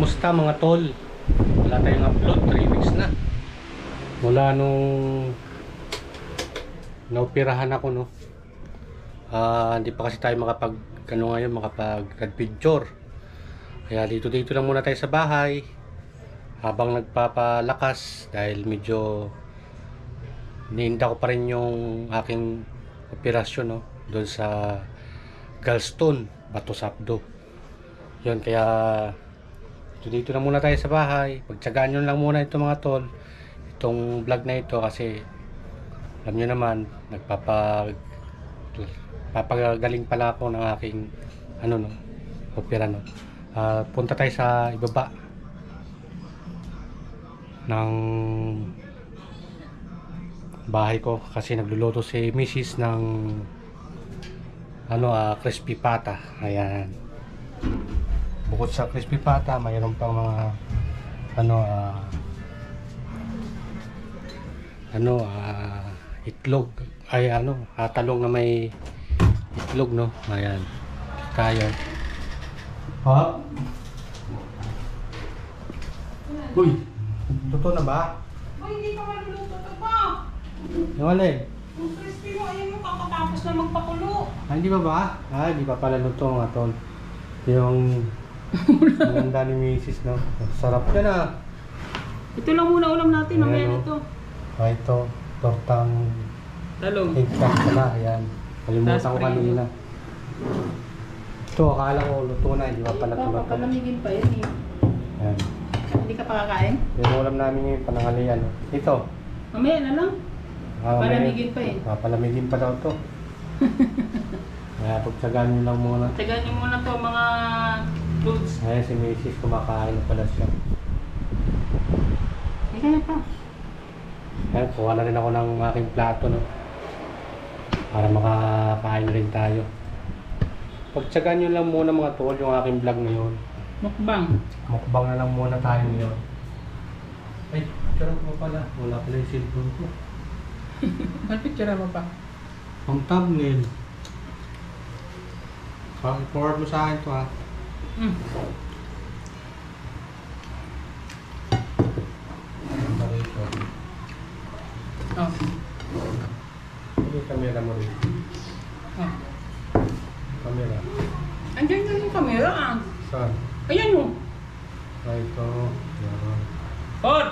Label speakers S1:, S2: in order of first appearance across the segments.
S1: Kumusta mga tol? Wala tayong upload, 3 weeks na. Mula nung naoperahan ako, no. Hindi pa kasi tayo makapag picture. Kaya dito lang muna tayo sa bahay habang nagpapalakas dahil medyo iniinda ko pa rin yung aking operasyon, no, doon sa gallstone, bato sapdo. Yun, kaya dito lang muna tayo sa bahay. Pagtsagaan nyo lang muna ito mga tol, itong vlog na ito, kasi alam nyo naman, papagaling pala ako ng aking opera, no. Punta tayo sa ibaba ng bahay ko kasi nagluluto si Mrs. ng crispy pata. Ayan. Bukod sa crispy pata, mayroon pang mga itlog, talong na may itlog, no. Ayan. Tayo. Ha? Uy, totoo na ba?
S2: Uy, hindi ka maluluto ito pa.
S1: Yung alin?
S2: Yung crispy mo, ayun mo, kakatapos na magpakulo.
S1: Hindi pa ba? Hindi pa pala luto mga tol. Yung maganda ni Mrs. no. Sarap yan ah.
S2: Ito lang muna ulam natin, mamaya
S1: Ayan,
S2: nito.
S1: Ito, tortang
S2: Talong.
S1: egg pala. Ayan. Kalimutan ko
S2: Tas
S1: kanina. Ito, akala ko luto na. Hindi pa pala luto.
S2: Papalamigin pa yan eh.
S1: Ayan.
S2: Hindi ka pa kakain?
S1: Yung ulam namin ngayon, panangalian. Ito.
S2: Mamaya na lang. Palamigin pa eh.
S1: Palamigin pa daw to. Kaya pagtsagaan nyo lang muna.
S2: Tagaan niyo muna to mga foods.
S1: Ayan, si Mrs. kumakain na pala siya.
S2: Hindi ka na pa.
S1: Ayan, kuha na rin ako ng aking plato, no, para makakain rin tayo. Pagtsagaan nyo lang muna mga tol yung aking vlog ngayon.
S2: Mukbang.
S1: Mukbang na lang muna tayo ngayon. Ay, charot mo pala. Wala pala yung cellphone ko.
S2: Ano picture mo pa?
S1: Ang thumbnail. Forward mo sa akin to ha.
S2: Oh.
S1: Yung camera mo rin.
S2: Oh.
S1: Camera.
S2: Andiyan na yung camera ah.
S1: Saan?
S2: Ayan mo.
S1: Ito. Yan.
S2: Hot!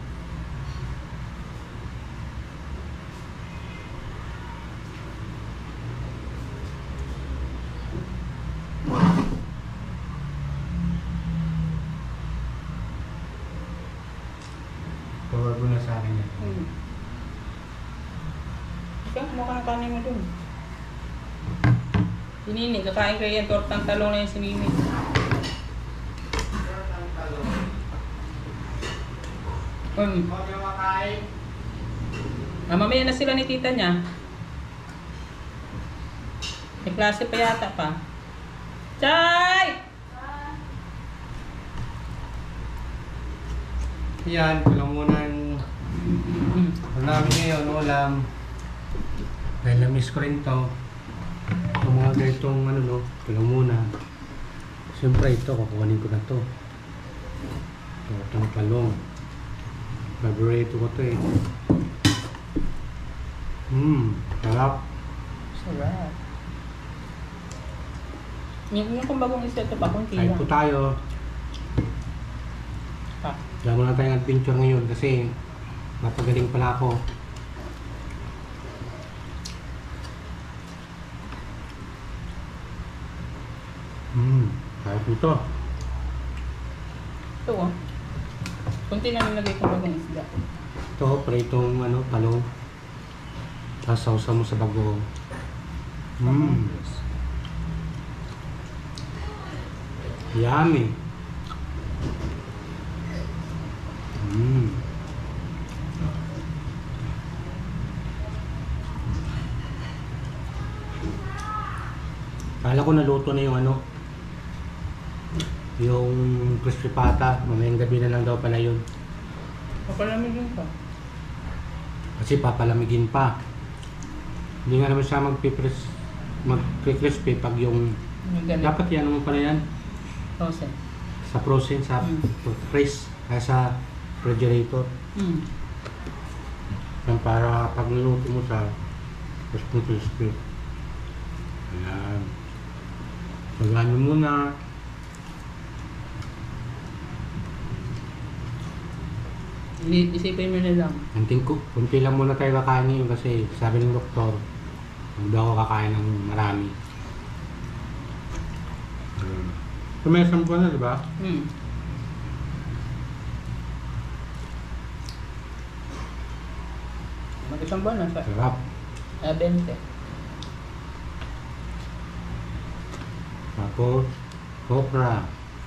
S1: Forward mo na sa akin yan.
S2: Ikaw, mukha ng kanin mo dun. Si Nini, kakain kayo yung tortang talong na yun si Nini. Mamaya na sila ni tita niya. May klase pa yata pa. Chay!
S1: Yan, kulang muna yung namin ngayon, ulam. Dahil na-miss ko rin to. Yung mga ganitong kulang muna. Siyempre ito, kukuhanin ko na to. Itong talong. Favorito ko to eh. Sarap.
S2: Sarap. Yung kung bagong isa ito pa, kunti
S1: Kain
S2: lang.
S1: po tayo. Diyan muna tayo adventure ngayon kasi napagaling pala ako. Kaya po ito.
S2: Ito oh. Kunti lang nilagay kong bagong isda.
S1: Ito, pritong talong. Tapos sausaw mo sa bago. Yummy. Kala ko naluto na yung crispy pata. Mamayang gabi na lang daw pala yun.
S2: Papalamigin pa.
S1: Kasi papalamigin pa. Hindi nga naman siya magkikrispy pag yung...
S2: Ganun.
S1: Dapat yan naman pala yan.
S2: Frozen.
S1: sa frozen, sa freeze, kaya sa refrigerator. Yan, para pag niluto mo sa crispy. Ayan. Pagano muna.
S2: Isipin mo na lang.
S1: Anting ko, kunti lang muna tayo kakain ngayon kasi sabi ng doktor, huwag daw ako kakain ng marami. May isang buwan na, di ba?
S2: Mag-isang buwan na siya.
S1: Sarap.
S2: 20.
S1: Tapos, okra.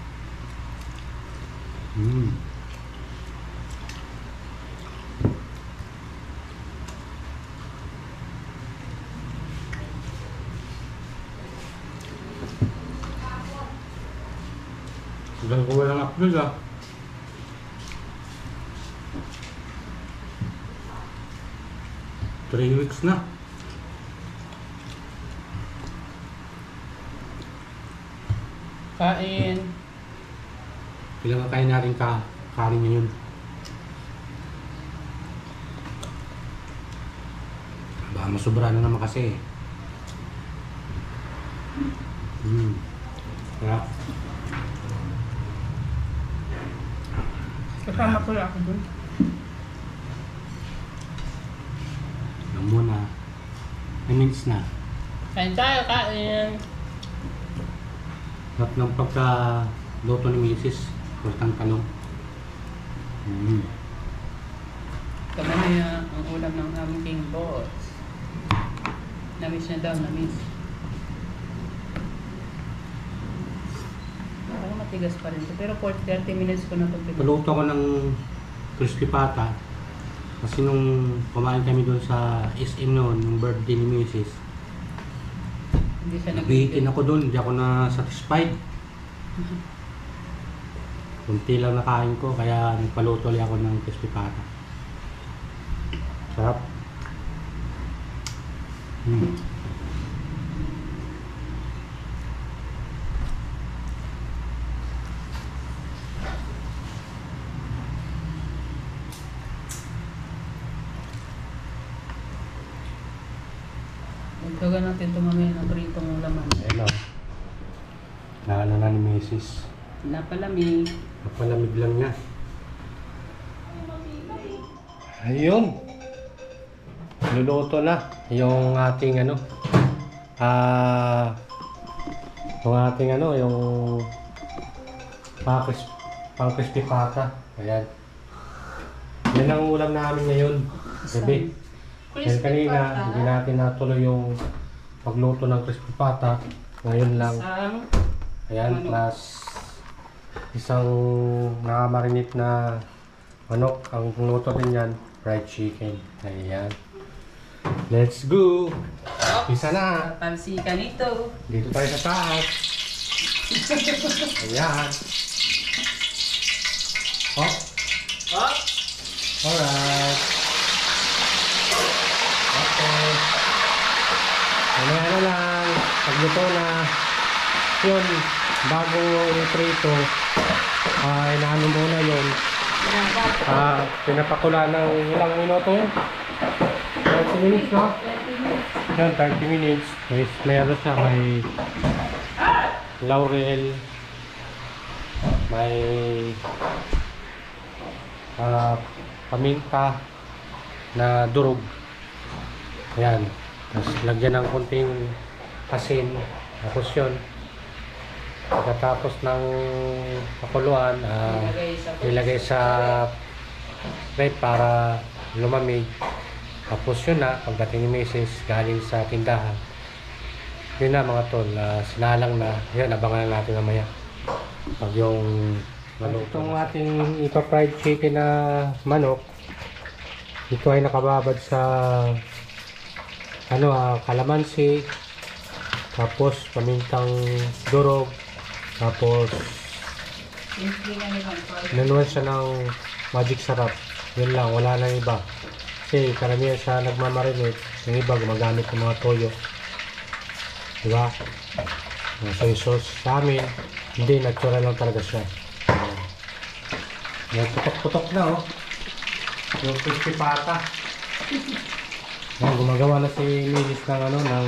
S1: Hanggang ko walang upload ah. Three weeks na.
S2: Kain.
S1: Ilang kain natin kanin ngayon. Baka masobra na naman kasi. Sarap.
S2: Kasama ko lang ako dun.
S1: Lang muna. 10 minutes na.
S2: Kain tayo, kain.
S1: Sarap ng pagka-luto ni Mrs. Kurtang tanong.
S2: Kami na ang ulam ng aming king boss. Namiss niya daw, namiss. Parang matigas pa rin ito. Pero 30 minutes ko na ito.
S1: Paluto ko ng crispy pata. Kasi nung kumain kami doon sa SM noon, yung birthday ni Mrs.
S2: Hindi siya
S1: Nabihitin ako doon, hindi ako na-satisfied. Kunti lang nakain ko, kaya nagpaluto ulit ako ng crispy pata. Sarap.
S2: Magkaga natin ito mamaya ng pritong laman.
S1: Hello. Naano na ni Mrs.
S2: Napalamig.
S1: Napalamig lang niya. Ayun. Luluto na yung ating ano. Yung ating ano, yung pang-crispy pata. Ayan. Yan ang ulam namin ngayon. Gabi. Yan kanina, hindi natin natuloy yung pagluto ng crispy pata. Ngayon lang. Ayan, plus isang nakamarinate na manok. Ang luto din yan, fried chicken. Ayan. Let's go! Isa na!
S2: Talsikan ito.
S1: Dito tayo sa taas. Ayan. Oh,
S2: Oh!
S1: alright. Okay. Ano lang, pagluto na. Yun, bago i-prito, inaano muna yun. Pinapakula ng ilang minuto yun. 30 minutes, no? Yan, 30 minutes. Meron siya, may laurel, may paminta na durog. Ayan. Tapos lagyan ng konting asin. Tapos yun. Pagkatapos ng pakuluan, ilagay sa rep para lumamig. Tapos yun na, pagdating ni Mrs. galing sa tindahan. Yun na mga tol, sinalang na. Yun, abangan natin mamaya. Pag yung maluto. Itong ating ipa-fried chicken na manok, ito ay nakababad sa kalamansi, tapos pamintang durog, tapos nanuan siya ng magic sarap. Yun lang, wala nang iba. Kasi karamihan siya nagmamarinate, yung iba gumagamit ng mga toyo, diba? Mga soy sauce. Sa amin hindi, natural lang talaga siya. May putok-putok na oh. Yung crispy pata. Yan, gumagawa na si Milis ng ano, ng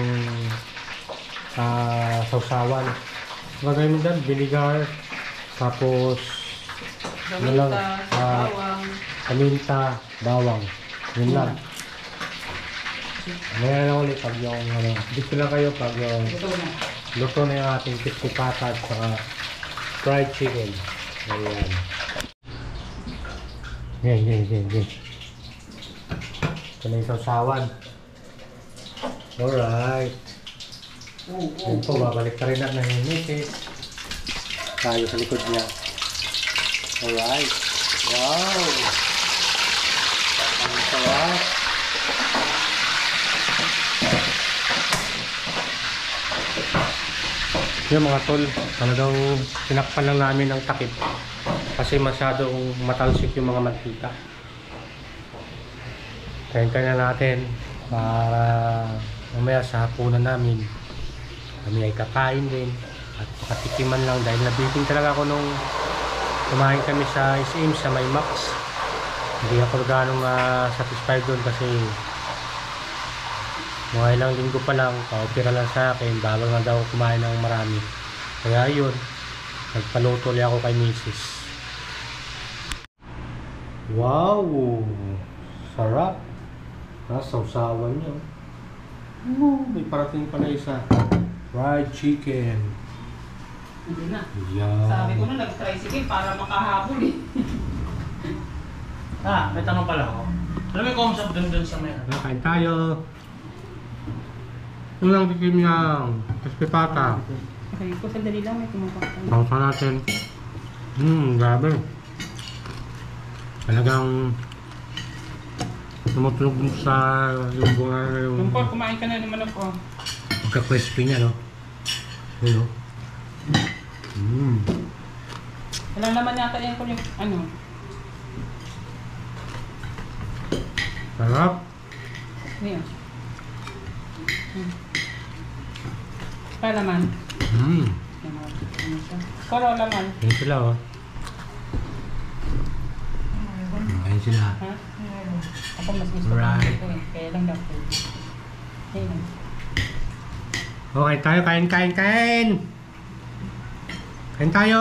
S1: sausawan. Gagawin mo dyan, vinegar, tapos ano lang,
S2: bawang.
S1: paminta, bawang. Yun lang. Ngayon lang ulit pag yung ano, dito lang kayo pag yung
S2: Ito na.
S1: luto na yung ating crispy pata at saka fried chicken. Ayan. Yan. Ito na yung sausawan. Alright. Yan po, babalik ka rin at nahinit. Tayo sa likod niya. Alright. Wow! Ang sarap. Yung mga tol, talagang tinakpan lang namin ng takip kasi masyadong matalsik yung mga mantika. Kain-kain na natin para mamaya sa hapunan namin kami ay kakain din at pakatikiman lang dahil nabitin talaga ako nung kumain kami sa SM sa May Max. Hindi ako ganong satisfied doon kasi mga ilang linggo pa lang, pa-opera lang sa akin, bawal na daw kumain ng marami. Kaya yun, nagpaluto ulit ako kay Mrs. Wow! Sarap! Sausawan niya. May parating pa na isa. Fried chicken.
S2: Hindi na.
S1: Yan.
S2: Sabi ko na nag-tricycle para makahabol eh.
S3: May tanong pala ako. Alam mo yung concept dun sa may
S1: Kain tayo. Unang tikim niyang crispy pata.
S2: Okay, ko sandali lang may kumapaktan.
S1: Sausa natin. Grabe. Talagang tumutunog sa yung bunga na yung
S2: Lumpor, kumain ka na naman ako.
S1: pagka-crispy niya, no? Yun, no?
S2: Wala naman yata yan ko yung ano.
S1: Sarap.
S2: Niya. Laman. Koro laman.
S1: Ayun sila, oh. Ayun sila.
S2: Ha? Ako mas gusto ko
S1: Right.
S2: ito eh. Kaya lang daw. Ayun.
S1: Okay, tayo. Kain. Kain tayo.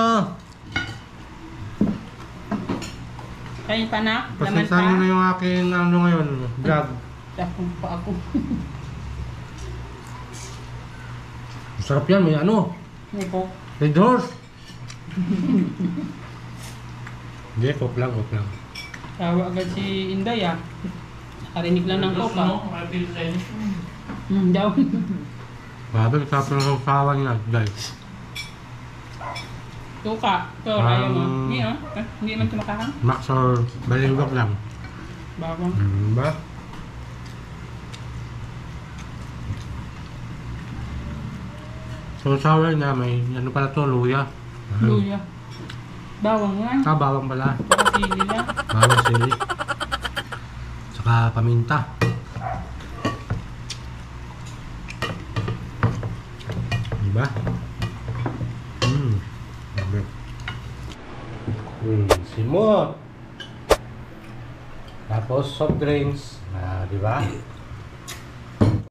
S2: Kain pa na? Laman pa?
S1: Pasensahan nyo na yung aking ano ngayon. Vlog.
S2: Dakong pa ako.
S1: Sarap yan. May ano.
S2: May coke.
S1: Red Horse. Hindi, coke lang.
S2: Tawa agad si Inday ah. Nakarinig lang ng coke ah. Daw.
S1: Grabe, sarap ng sausawan niya, guys.
S2: Tuka. Ito, ayaw mo. Hindi ah. Hindi man tumakakang.
S1: Max or balingwak lang.
S2: Bawang.
S1: Ba? Sausawan niya, may ano pala to, luya.
S2: Luya. Bawang nga.
S1: Bawang pala.
S2: Saka sili lang.
S1: Bawang sili. Saka paminta. Diba? Simot. Tapos soft drinks. Diba?